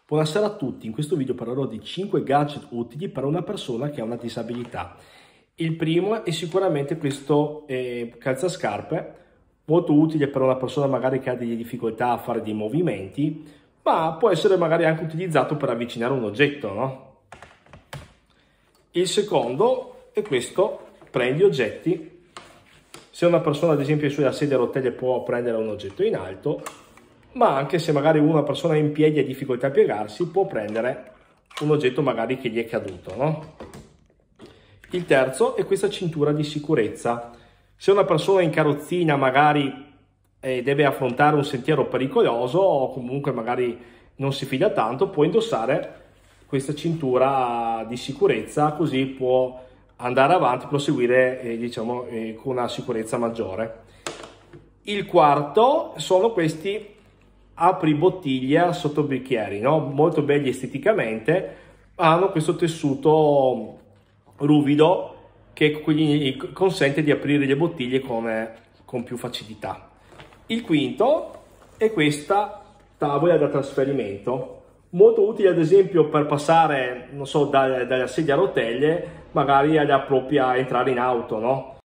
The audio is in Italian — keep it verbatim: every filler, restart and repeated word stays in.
Buonasera a tutti, in questo video parlerò di cinque gadget utili per una persona che ha una disabilità. Il primo è sicuramente questo eh, calzascarpe, molto utile per una persona magari che ha delle difficoltà a fare dei movimenti, ma può essere magari anche utilizzato per avvicinare un oggetto, no? Il secondo è questo, prendi oggetti. Se una persona ad esempio è sulla sedia a rotelle può prendere un oggetto in alto, ma anche se magari una persona in piedi ha difficoltà a piegarsi, può prendere un oggetto magari che gli è caduto, no? Il terzo è questa cintura di sicurezza. Se una persona in carrozzina magari eh, deve affrontare un sentiero pericoloso o comunque magari non si fida tanto, può indossare questa cintura di sicurezza, così può andare avanti, proseguire eh, diciamo, eh, con una sicurezza maggiore. Il quarto sono questi apri bottiglia sotto bicchieri, no? Molto belli esteticamente, hanno questo tessuto ruvido che quindi consente di aprire le bottiglie con, con più facilità. Il quinto è questa tavola da trasferimento, molto utile ad esempio per passare, non so, dalla, dalla sedia a rotelle magari alla propria entrare in auto, no?